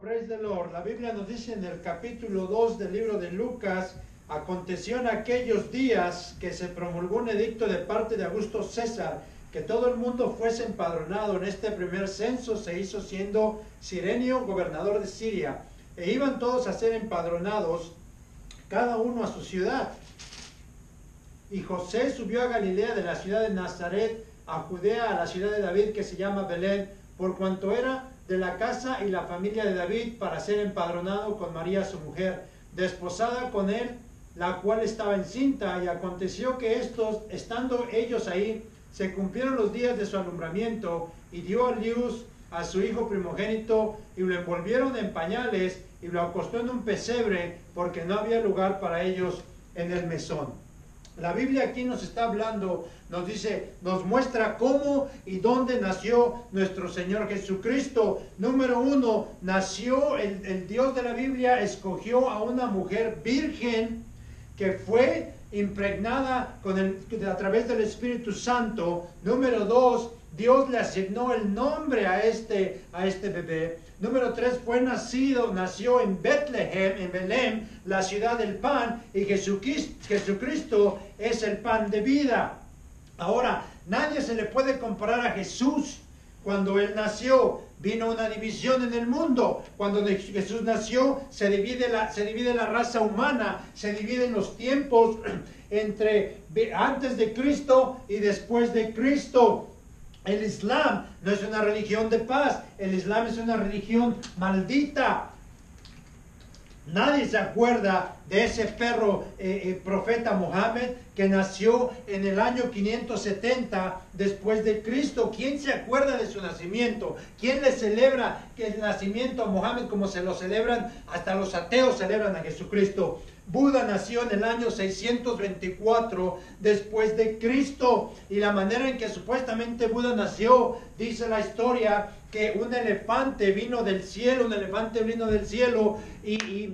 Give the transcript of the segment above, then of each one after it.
Praise the Lord. La Biblia nos dice en el capítulo 2 del libro de Lucas: aconteció en aquellos días que se promulgó un edicto de parte de Augusto César, que todo el mundo fuese empadronado. En este primer censo se hizo siendo Cirenio gobernador de Siria, e iban todos a ser empadronados, cada uno a su ciudad. Y José subió a Galilea, de la ciudad de Nazaret a Judea, a la ciudad de David, que se llama Belén, por cuanto era de la casa y la familia de David, para ser empadronado con María su mujer, desposada con él, la cual estaba encinta. Y aconteció que estando ellos ahí, se cumplieron los días de su alumbramiento, y dio a luz a su hijo primogénito, y lo envolvieron en pañales, y lo acostó en un pesebre, porque no había lugar para ellos en el mesón. La Biblia aquí nos está hablando, nos dice, nos muestra cómo y dónde nació nuestro Señor Jesucristo. Número uno, nació el Dios de la Biblia, escogió a una mujer virgen que fue impregnada a través del Espíritu Santo. Número dos, Dios le asignó el nombre a este bebé. Número 3, nació en Bethlehem, en Belén, la ciudad del pan, y Jesucristo es el pan de vida. Ahora, nadie se le puede comparar a Jesús. Cuando Él nació, vino una división en el mundo. Cuando Jesús nació, se divide la raza humana, se dividen los tiempos entre antes de Cristo y después de Cristo. El Islam no es una religión de paz, el Islam es una religión maldita. Nadie se acuerda de ese perro profeta Mohammed, que nació en el año 570 después de Cristo. ¿Quién se acuerda de su nacimiento? ¿Quién le celebra el nacimiento a Mohammed como se lo celebran? Hasta los ateos celebran a Jesucristo. Buda nació en el año 624 después de Cristo, y la manera en que supuestamente Buda nació, dice la historia, que un elefante vino del cielo y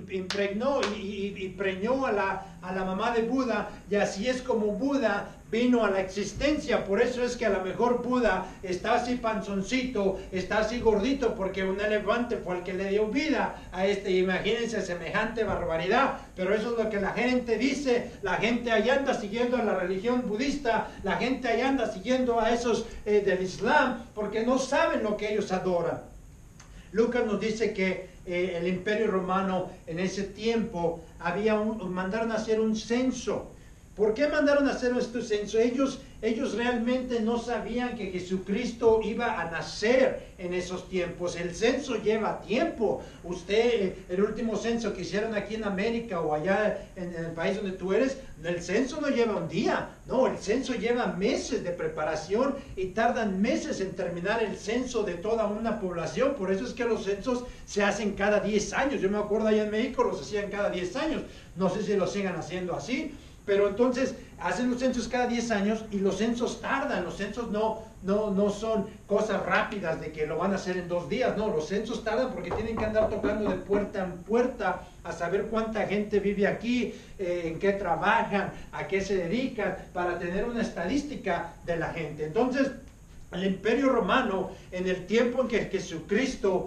preñó a la mamá de Buda, y así es como Buda vino a la existencia. Por eso es que a lo mejor Buda está así panzoncito, está así gordito, porque un elefante fue el que le dio vida a imagínense semejante barbaridad. Pero eso es lo que la gente dice. La gente allá anda siguiendo a la religión budista, la gente allá anda siguiendo a esos del Islam, porque no saben lo que ellos adoran. Lucas nos dice que el Imperio Romano en ese tiempo mandaron a hacer un censo. ¿Por qué mandaron a hacer este censo? Ellos realmente no sabían que Jesucristo iba a nacer en esos tiempos. El censo lleva tiempo. El último censo que hicieron aquí en América o allá en el país donde tú eres, el censo no lleva un día. No, el censo lleva meses de preparación y tardan meses en terminar el censo de toda una población. Por eso es que los censos se hacen cada 10 años. Yo me acuerdo allá en México los hacían cada 10 años. No sé si lo sigan haciendo así. Pero entonces hacen los censos cada 10 años y los censos tardan. Los censos no son cosas rápidas de que lo van a hacer en 2 días. No, los censos tardan porque tienen que andar tocando de puerta en puerta a saber cuánta gente vive aquí, en qué trabajan, a qué se dedican, para tener una estadística de la gente. Entonces, el Imperio Romano, en el tiempo en que Jesucristo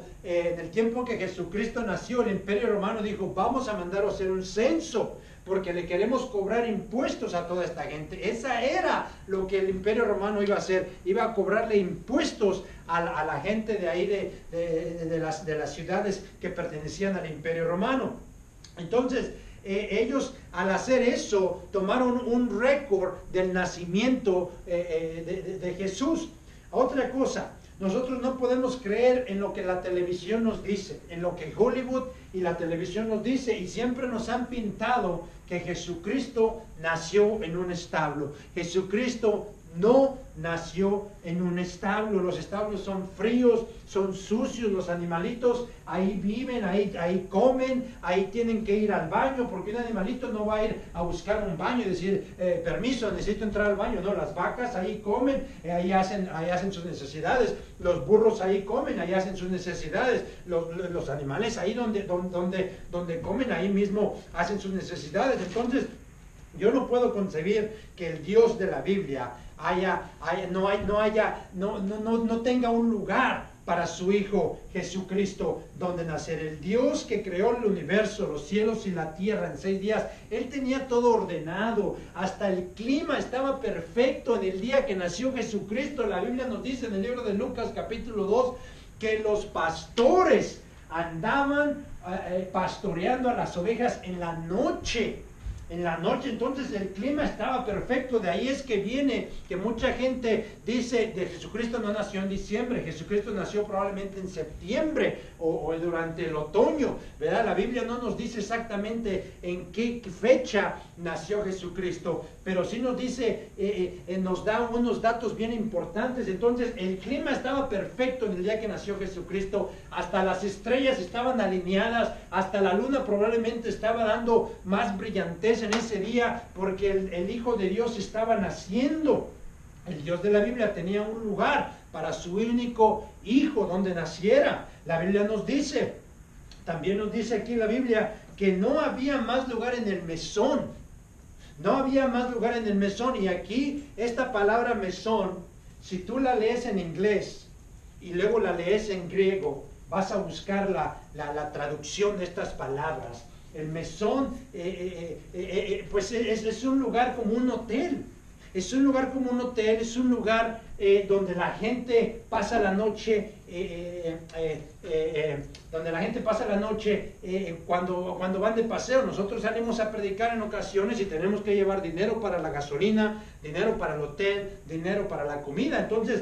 nació, el Imperio Romano dijo: vamos a mandar a hacer un censo, porque le queremos cobrar impuestos a toda esta gente. Esa era lo que el Imperio Romano iba a hacer. Iba a cobrarle impuestos a la gente de ahí, de las ciudades que pertenecían al Imperio Romano. Entonces, ellos, al hacer eso, tomaron un récord del nacimiento de Jesús. Otra cosa, nosotros no podemos creer en lo que la televisión nos dice, en lo que Hollywood y la televisión nos dice, y siempre nos han pintado que Jesucristo nació en un establo. Jesucristo no nació en un establo. Los establos son fríos, son sucios, los animalitos ahí viven, ahí comen, ahí tienen que ir al baño, porque un animalito no va a ir a buscar un baño y decir, permiso, necesito entrar al baño. No, las vacas ahí comen, ahí hacen sus necesidades. Los burros ahí comen, ahí hacen sus necesidades. Los animales ahí donde comen, ahí mismo hacen sus necesidades. Entonces, yo no puedo concebir que el Dios de la Biblia no tenga un lugar para su Hijo Jesucristo donde nacer. El Dios que creó el universo, los cielos y la tierra en 6 días, Él tenía todo ordenado, hasta el clima estaba perfecto en el día que nació Jesucristo. La Biblia nos dice en el libro de Lucas capítulo 2 que los pastores andaban pastoreando a las ovejas en la noche. Entonces el clima estaba perfecto. De ahí es que viene que mucha gente dice de Jesucristo no nació en diciembre, Jesucristo nació probablemente en septiembre o durante el otoño, ¿verdad? La Biblia no nos dice exactamente en qué fecha nació Jesucristo, pero sí nos dice, nos da unos datos bien importantes. Entonces el clima estaba perfecto en el día que nació Jesucristo, hasta las estrellas estaban alineadas, hasta la luna probablemente estaba dando más brillantez en ese día, porque el Hijo de Dios estaba naciendo. El Dios de la Biblia tenía un lugar para su único Hijo donde naciera. La Biblia nos dice, también nos dice aquí la Biblia, que no había más lugar en el mesón. No había más lugar en el mesón. Y aquí esta palabra mesón, si tú la lees en inglés y luego la lees en griego, vas a buscar la traducción de estas palabras. El mesón, pues es un lugar como un hotel. Es un lugar como un hotel, es un lugar donde la gente pasa la noche, cuando van de paseo. Nosotros salimos a predicar en ocasiones y tenemos que llevar dinero para la gasolina, dinero para el hotel, dinero para la comida. Entonces,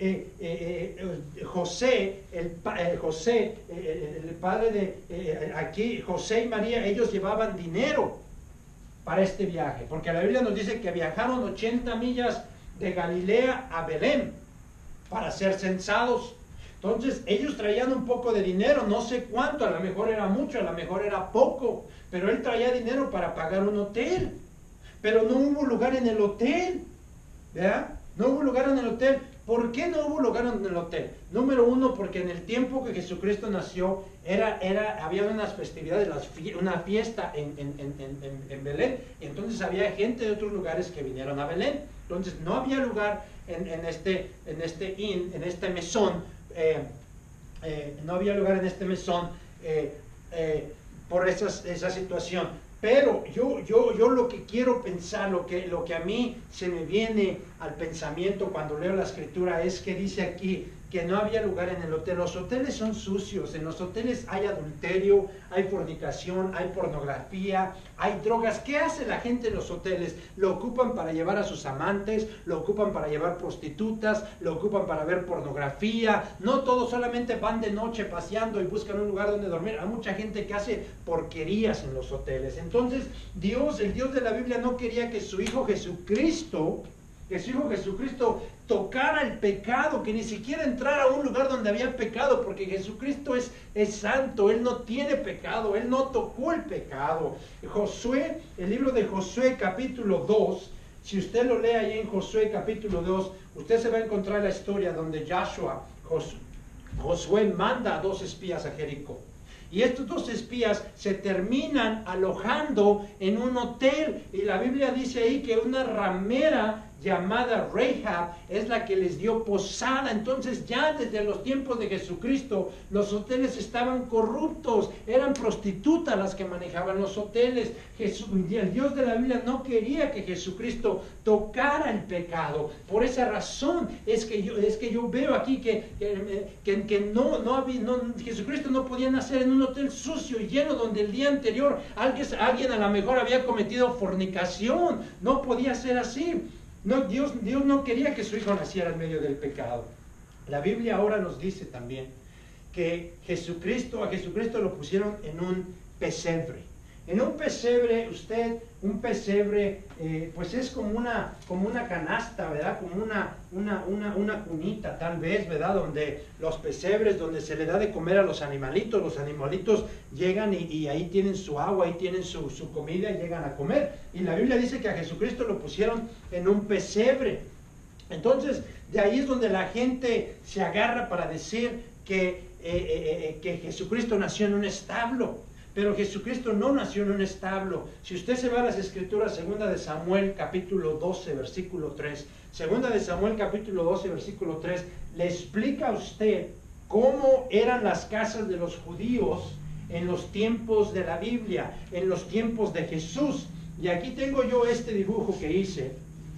José, el padre de aquí, José y María, ellos llevaban dinero para este viaje, porque la Biblia nos dice que viajaron 80 millas de Galilea a Belén para ser censados. Entonces ellos traían un poco de dinero, no sé cuánto, a lo mejor era mucho, a lo mejor era poco, pero él traía dinero para pagar un hotel. Pero no hubo lugar en el hotel, ¿verdad? No hubo lugar en el hotel. ¿Por qué no hubo lugar en el hotel? Número uno, porque en el tiempo que Jesucristo nació, había unas festividades, una fiesta en Belén, y entonces había gente de otros lugares que vinieron a Belén. Entonces no había lugar en este mesón, no había lugar en este mesón por esa situación. Pero yo lo que quiero pensar, lo que a mí se me viene al pensamiento cuando leo la escritura es que dice aquí que no había lugar en el hotel. Los hoteles son sucios, en los hoteles hay adulterio, hay fornicación, hay pornografía, hay drogas. ¿Qué hace la gente en los hoteles? Lo ocupan para llevar a sus amantes, lo ocupan para llevar prostitutas, lo ocupan para ver pornografía. No todos solamente van de noche paseando y buscan un lugar donde dormir. Hay mucha gente que hace porquerías en los hoteles. Entonces el Dios de la Biblia no quería que su Hijo Jesucristo tocara el pecado, que ni siquiera entrara a un lugar donde había pecado, porque Jesucristo es santo, Él no tiene pecado, Él no tocó el pecado. Josué, el libro de Josué capítulo 2, si usted lo lee ahí en Josué capítulo 2, usted se va a encontrar la historia donde Josué manda a 2 espías a Jericó. Y estos 2 espías se terminan alojando en un hotel. Y la Biblia dice ahí que una ramera llamada Rahab es la que les dio posada. Entonces ya desde los tiempos de Jesucristo los hoteles estaban corruptos, eran prostitutas las que manejaban los hoteles. El Dios de la Biblia no quería que Jesucristo tocara el pecado. Por esa razón es que yo veo aquí que Jesucristo no podía nacer en un hotel sucio y lleno donde el día anterior alguien a lo mejor había cometido fornicación. No podía ser así. No, Dios no quería que su Hijo naciera en medio del pecado. La Biblia ahora nos dice también que a Jesucristo lo pusieron en un pesebre. En un pesebre, pues es como una canasta, ¿verdad? Como una cunita tal vez, ¿verdad? Donde los pesebres, donde se le da de comer a los animalitos llegan y ahí tienen su agua, ahí tienen su comida y llegan a comer. Y la Biblia dice que a Jesucristo lo pusieron en un pesebre. Entonces, de ahí es donde la gente se agarra para decir que Jesucristo nació en un establo. Pero Jesucristo no nació en un establo. Si usted se va a las Escrituras, 2 de Samuel capítulo 12, versículo 3, 2 de Samuel capítulo 12, versículo 3, le explica a usted cómo eran las casas de los judíos en los tiempos de la Biblia, en los tiempos de Jesús. Y aquí tengo yo este dibujo que hice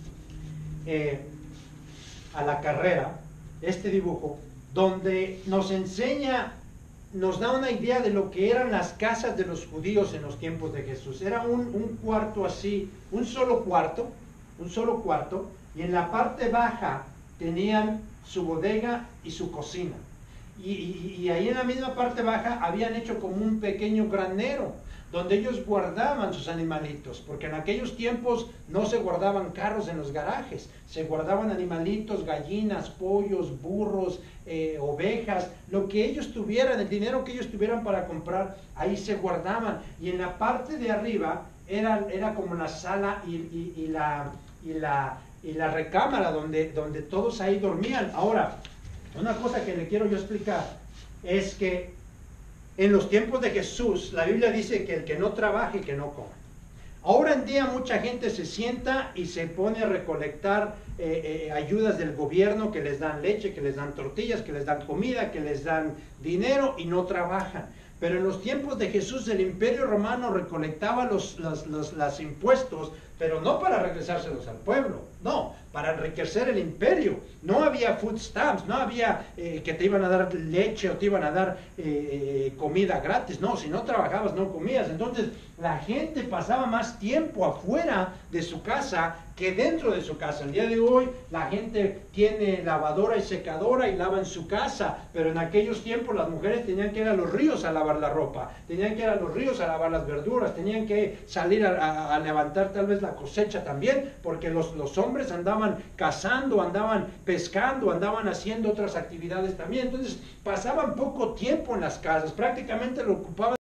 a la carrera, este dibujo, donde nos enseña, nos da una idea de lo que eran las casas de los judíos en los tiempos de Jesús. Era un cuarto así, un solo cuarto, y en la parte baja tenían su bodega y su cocina. Y ahí en la misma parte baja habían hecho como un pequeño granero, donde ellos guardaban sus animalitos, porque en aquellos tiempos no se guardaban carros en los garajes, se guardaban animalitos, gallinas, pollos, burros, ovejas, lo que ellos tuvieran, el dinero que ellos tuvieran para comprar, ahí se guardaban. Y en la parte de arriba era como la sala y la recámara donde todos ahí dormían. Ahora, una cosa que le quiero yo explicar es que en los tiempos de Jesús, la Biblia dice que el que no trabaje, que no coma. Ahora en día mucha gente se sienta y se pone a recolectar ayudas del gobierno, que les dan leche, que les dan tortillas, que les dan comida, que les dan dinero y no trabajan. Pero en los tiempos de Jesús el Imperio Romano recolectaba los impuestos, pero no para regresárselos al pueblo, no, para enriquecer el imperio. No había food stamps, no había que te iban a dar leche o te iban a dar comida gratis, no, si no trabajabas no comías. Entonces la gente pasaba más tiempo afuera de su casa que dentro de su casa. El día de hoy la gente tiene lavadora y secadora y lava en su casa, pero en aquellos tiempos las mujeres tenían que ir a los ríos a lavar la ropa, tenían que ir a los ríos a lavar las verduras, tenían que salir a levantar tal vez la cosecha también, porque los hombres andaban cazando, andaban pescando, andaban haciendo otras actividades también. Entonces pasaban poco tiempo en las casas, prácticamente lo ocupaban